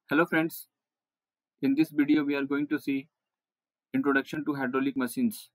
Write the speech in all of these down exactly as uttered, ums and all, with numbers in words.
Hello friends, in this video we are going to see introduction to hydraulic machines.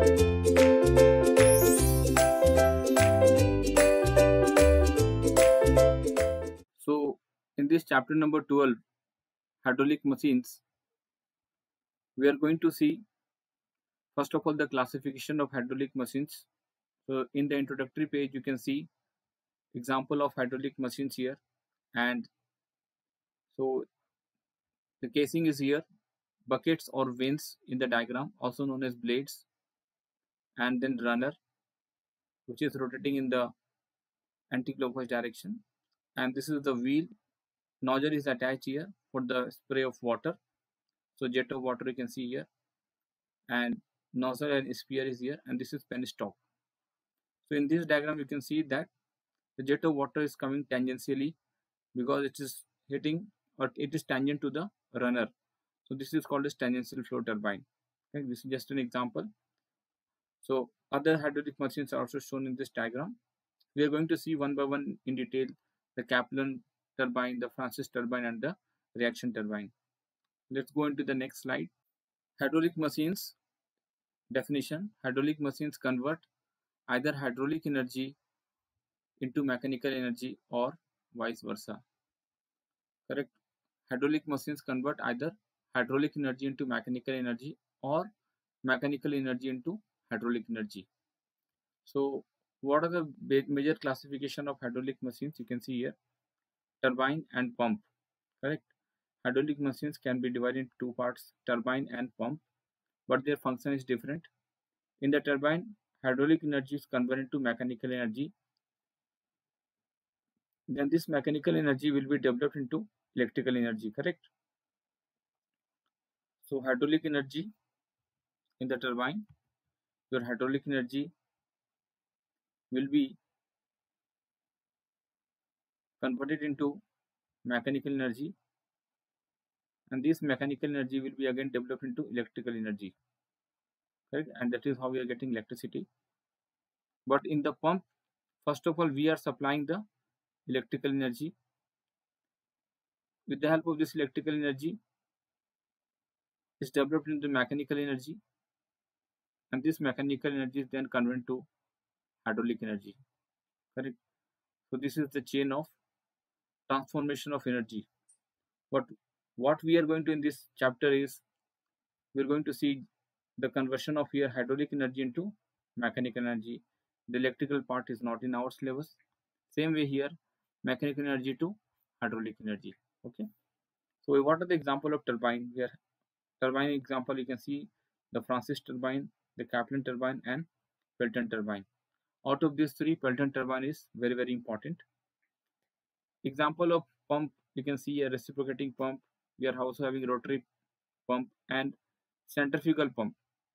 So in this chapter number twelve, hydraulic machines, we are going to see first of all the classification of hydraulic machines. So in the introductory page you can see example of hydraulic machines here, and so the casing is here, buckets or vanes in the diagram also known as blades, and then runner which is rotating in the anti-clockwise direction, and this is the wheel. Nozzle is attached here for the spray of water, so jet of water you can see here, and nozzle and spear is here, and this is penstock. So in this diagram you can see that the jet of water is coming tangentially because it is hitting or it is tangent to the runner, so this is called as tangential flow turbine. Okay, this is just an example. So other hydraulic machines are also shown in this diagram. We are going to see one by one in detail the Kaplan turbine, the Francis turbine, and the reaction turbine. Let's go into the next slide. Hydraulic machines definition. Hydraulic machines convert either hydraulic energy into mechanical energy or vice versa. Correct. Hydraulic machines convert either hydraulic energy into mechanical energy or mechanical energy into hydraulic energy. So what are the major classification of hydraulic machines? You can see here turbine and pump. Correct. Hydraulic machines can be divided into two parts, turbine and pump, but their function is different. In the turbine, hydraulic energy is converted to mechanical energy. Then this mechanical energy will be developed into electrical energy, correct? So hydraulic energy in the turbine, your hydraulic energy will be converted into mechanical energy, and this mechanical energy will be again developed into electrical energy, correct? And that is how we are getting electricity. But in the pump, first of all, we are supplying the electrical energy. With the help of this electrical energy, is developed into mechanical energy, and this mechanical energy is then converted to hydraulic energy, correct? So this is the chain of transformation of energy. But what we are going to in this chapter is we are going to see the conversion of here hydraulic energy into mechanical energy. The electrical part is not in our syllabus. Same way here, mechanical energy to hydraulic energy. Okay. So what are the example of turbine? Here, turbine example you can see the Francis turbine, the Kaplan turbine, and Pelton turbine. Out of these three, Pelton turbine is very very important. Example of pump, you can see a reciprocating pump. We are also having rotary pump and centrifugal pump.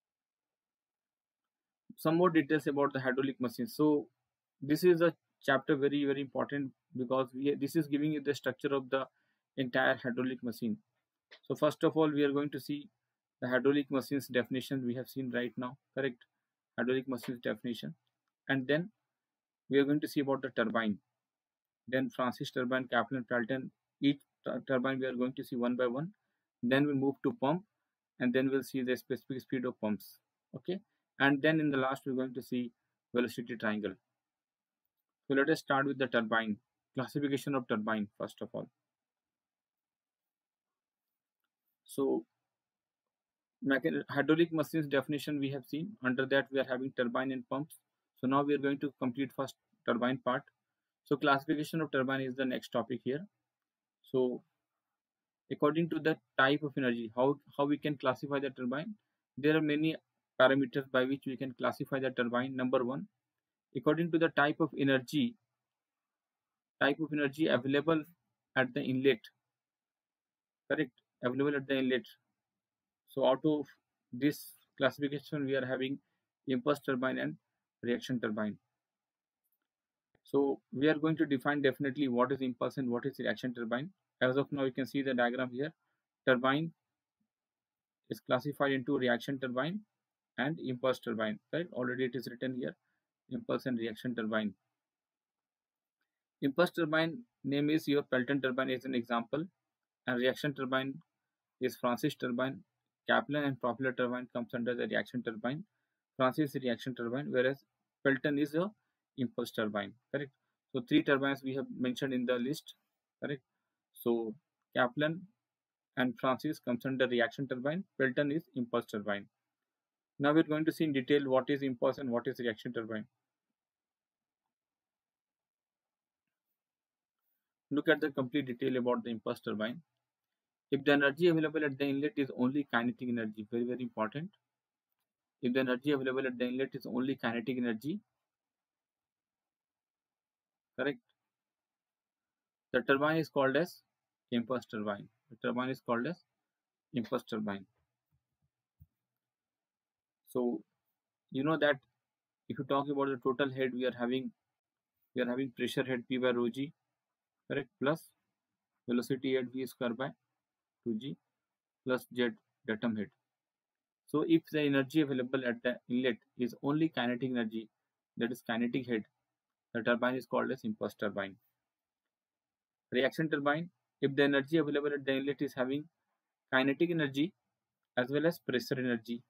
Some more details about the hydraulic machine. So this is a chapter very very important because we, this is giving you the structure of the entire hydraulic machine. So first of all, we are going to see the hydraulic machines definition we have seen right now, correct? Hydraulic machines definition, and then we are going to see about the turbine, then Francis turbine, Kaplan, Pelton. Each turbine we are going to see one by one. Then we move to pump, and then we'll see the specific speed of pumps. Okay, and then in the last we're going to see velocity triangle. So let us start with the turbine. Classification of turbine first of all. So hydraulic machines definition we have seen. Under that we are having turbine and pumps. So now we are going to complete first turbine part. So classification of turbine is the next topic here. So according to the type of energy, how how we can classify the turbine, there are many parameters by which we can classify the turbine. Number one, according to the type of energy type of energy available at the inlet, correct? Available at the inlet. So out of this classification we are having impulse turbine and reaction turbine. So we are going to define definitely what is impulse and what is reaction turbine. As of now you can see the diagram here. Turbine is classified into reaction turbine and impulse turbine, right? Already it is written here, impulse and reaction turbine. Impulse turbine name is your Pelton turbine as an example. and reaction turbine is Francis turbine. Kaplan and Propeller turbine comes under the reaction turbine. Francis is reaction turbine, whereas Pelton is a impulse turbine. Correct. So three turbines we have mentioned in the list. Correct. So Kaplan and Francis comes under reaction turbine. Pelton is impulse turbine. Now we're going to see in detail what is impulse and what is reaction turbine. Look at the complete detail about the impulse turbine. If the energy available at the inlet is only kinetic energy, very very important. If the energy available at the inlet is only kinetic energy, correct, the turbine is called as impulse turbine. The turbine is called as impulse turbine. So you know that if you talk about the total head, we are having we are having pressure head P by rho g, correct, plus velocity head V square by two g plus z datum head. So if the energy available at the inlet is only kinetic energy, that is kinetic head, the turbine is called as impulse turbine. Reaction turbine, if the energy available at the inlet is having kinetic energy as well as pressure energy,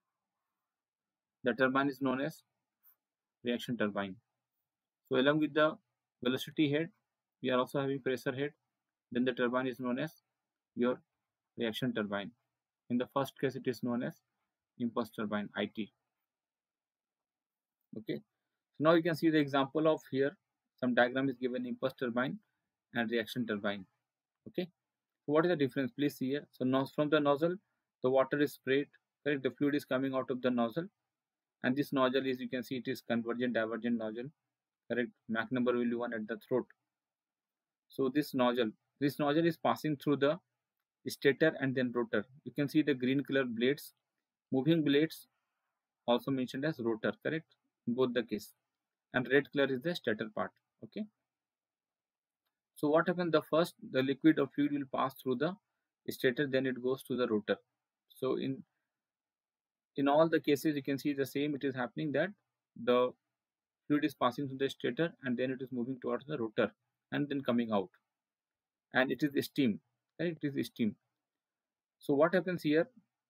the turbine is known as reaction turbine. So along with the velocity head, we are also having pressure head, then the turbine is known as your reaction turbine. In the first case, it is known as impulse turbine, I T. Okay. So now you can see the example of here. Some diagram is given, impulse turbine and reaction turbine. Okay. So what is the difference? Please see here. So now from the nozzle, the water is sprayed. Correct. The fluid is coming out of the nozzle, and this nozzle is, you can see, it is convergent divergent nozzle. Correct. Mach number will be one at the throat. So this nozzle, this nozzle is passing through the stator and then rotor. You can see the green color blades, moving blades, also mentioned as rotor. Correct. In both the case, and red color is the stator part. Okay. So what happens? The first, the liquid or fluid will pass through the stator, then it goes to the rotor. So in in all the cases, you can see the same. It is happening that the fluid is passing through the stator and then it is moving towards the rotor and then coming out, and it is steam. Right? It is steam. So what happens here?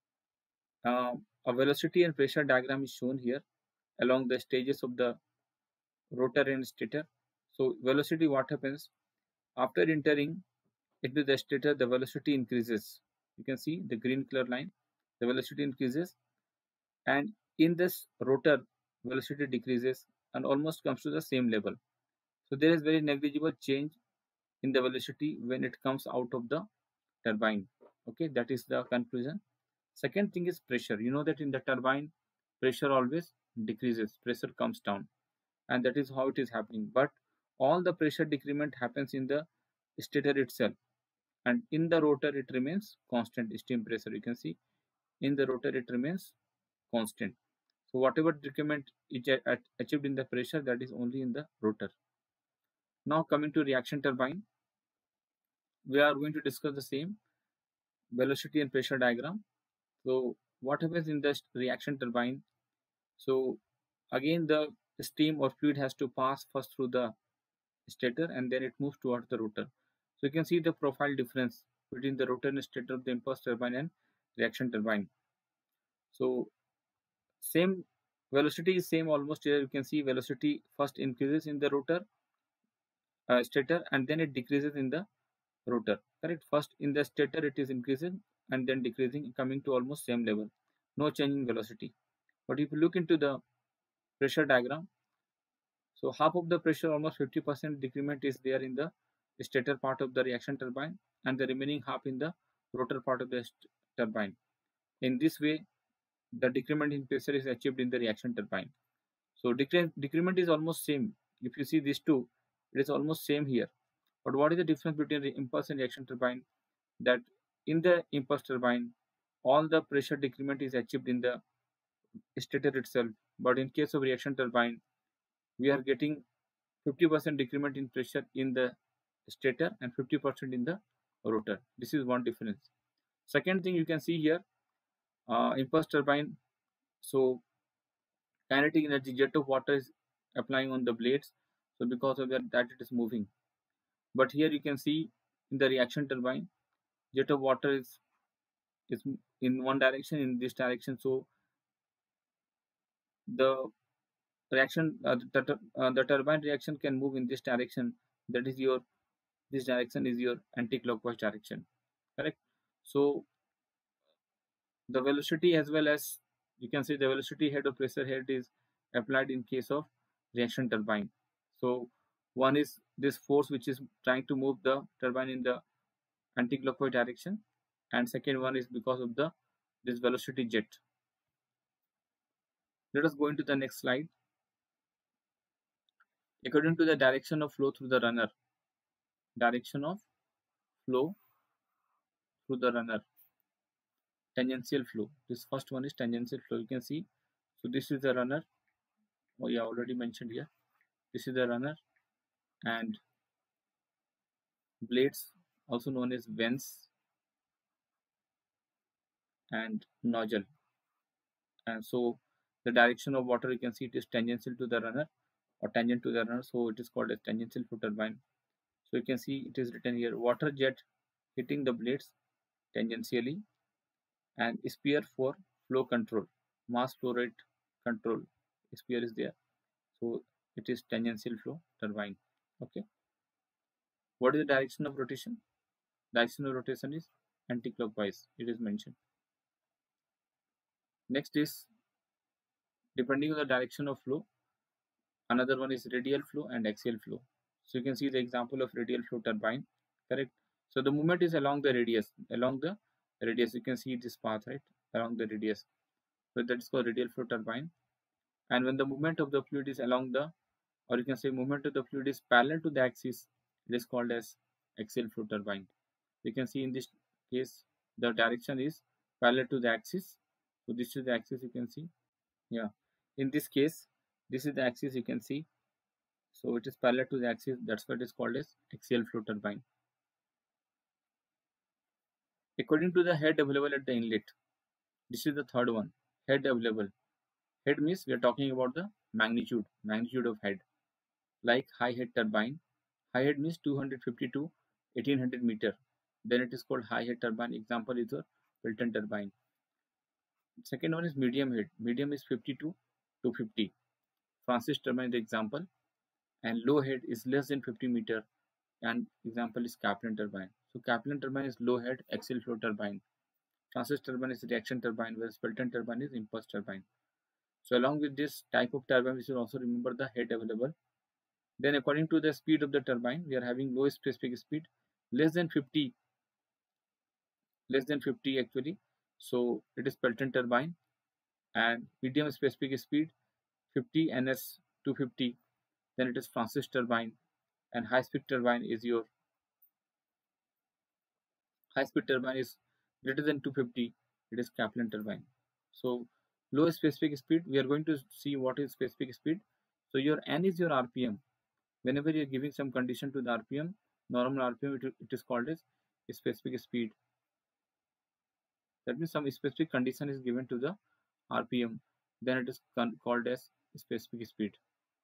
Uh, a velocity and pressure diagram is shown here along the stages of the rotor and stator. So velocity, what happens after entering into the stator, the velocity increases. You can see the green color line, the velocity increases, and in this rotor velocity decreases and almost comes to the same level. So there is very negligible change in the velocity when it comes out of the turbine. Okay, that is the conclusion. Second thing is pressure. You know that in the turbine, pressure always decreases, pressure comes down, and that is how it is happening. But all the pressure decrement happens in the stator itself, and in the rotor it remains constant. Steam pressure, you can see, in the rotor it remains constant. So whatever decrement is achieved in the pressure, that is only in the rotor. Now coming to reaction turbine, we are going to discuss the same velocity and pressure diagram. So what happens in the reaction turbine? So again, the steam or fluid has to pass first through the stator and then it moves towards the rotor. So you can see the profile difference between the rotor and stator of the impulse turbine and reaction turbine. So same velocity is same almost here. You can see velocity first increases in the rotor uh, stator and then it decreases in the rotor. Correct. First in the stator it is increasing and then decreasing, coming to almost same level. No change in velocity. But if you look into the pressure diagram, so half of the pressure, almost fifty percent decrement is there in the stator part of the reaction turbine and the remaining half in the rotor part of the turbine. In this way, the decrement in pressure is achieved in the reaction turbine. So decre decrement is almost same. If you see these two, it is almost same here. But what is the difference between the impulse and reaction turbine? That in the impulse turbine, all the pressure decrement is achieved in the stator itself. But in case of reaction turbine, we are getting fifty percent decrement in pressure in the stator and fifty percent in the rotor. This is one difference. Second thing you can see here, uh, impulse turbine. So kinetic energy, jet of water is applying on the blades. So because of that, that it is moving. But here you can see in the reaction turbine, jet of water is is in one direction, in this direction, so the reaction uh, the, the, uh, the turbine reaction can move in this direction. That is your, this direction is your anti-clockwise direction, correct? So the velocity, as well as you can see the velocity head or pressure head, is applied in case of reaction turbine. So one is this force which is trying to move the turbine in the anti-clockwise direction, and second one is because of the this velocity jet. Let us go into the next slide. According to the direction of flow through the runner, direction of flow through the runner, tangential flow. This first one is tangential flow. You can see, so this is the runner. Oh yeah, already mentioned here. This is the runner, and blades, also known as vanes and nozzle. And so the direction of water, you can see it is tangential to the runner or tangent to the runner, so it is called as tangential flow turbine. So you can see it is written here, water jet hitting the blades tangentially, and sphere for flow control, mass flow rate control, sphere is there, so it is tangential flow turbine. Okay, what is the direction of rotation? Direction of rotation is anti-clockwise, it is mentioned. Next is, depending on the direction of flow, another one is radial flow and axial flow. So you can see the example of radial flow turbine, correct? So the movement is along the radius, along the radius, you can see this path, right, along the radius. So that is called radial flow turbine. And when the movement of the fluid is along the, or you can say movement of the fluid is parallel to the axis, it is called as axial flow turbine. You can see in this case the direction is parallel to the axis. So this is the axis, you can see. Yeah, in this case this is the axis, you can see. So it is parallel to the axis, that's what is called as axial flow turbine. According to the head available at the inlet, this is the third one, head available. Head means we are talking about the magnitude, magnitude of head. Like high head turbine, high head means two hundred fifty to eighteen hundred meter, then it is called high head turbine. Example is the Pelton turbine. Second one is medium head, medium is fifty to two hundred fifty, Francis turbine the example. And low head is less than fifty meter, and example is Kaplan turbine. So Kaplan turbine is low head axial flow turbine. Francis turbine is reaction turbine, whereas Pelton turbine is impulse turbine. So along with this type of turbine, we should also remember the head available. Then according to the speed of the turbine, we are having low specific speed, less than fifty, less than fifty actually. So it is Pelton turbine, and medium specific speed fifty N S two fifty, then it is Francis turbine, and high speed turbine is your high speed turbine is greater than two hundred fifty, it is Kaplan turbine. So low specific speed, we are going to see what is specific speed. So your N is your R P M. Whenever you are giving some condition to the R P M, normal R P M, it, it is called as specific speed. That means some specific condition is given to the R P M, then it is called as specific speed.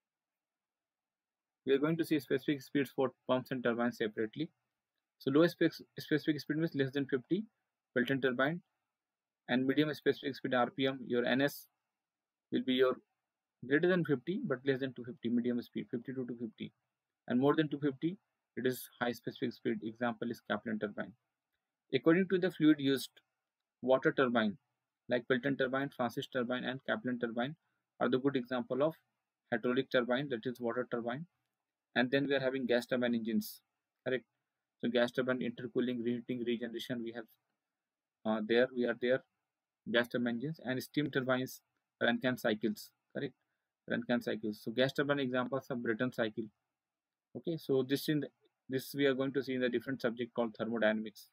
We are going to see specific speeds for pumps and turbines separately. So low specific speed means less than fifty, Pelton turbine, and medium specific speed R P M, your N S will be your greater than fifty but less than two hundred fifty, medium speed fifty to two hundred fifty, and more than two hundred fifty, it is high specific speed. Example is Kaplan turbine. According to the fluid used, water turbine like Pelton turbine, Francis turbine, and Kaplan turbine are the good example of hydraulic turbine, that is water turbine. And then we are having gas turbine engines, correct? So gas turbine, intercooling, reheating, regeneration, we have uh, there we are there gas turbine engines. And steam turbines, Rankine cycles, correct? Rankine cycles. So gas turbine examples of Brayton cycle. Okay, so this in the, this we are going to see in the different subject called thermodynamics.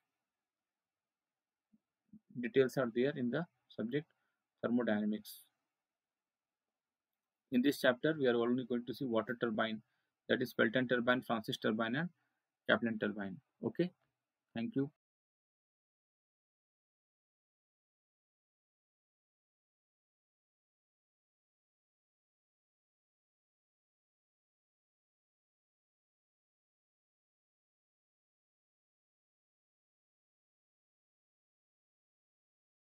Details are there in the subject thermodynamics. In this chapter, we are only going to see water turbine, that is Pelton turbine, Francis turbine, and Kaplan turbine. Okay, thank you.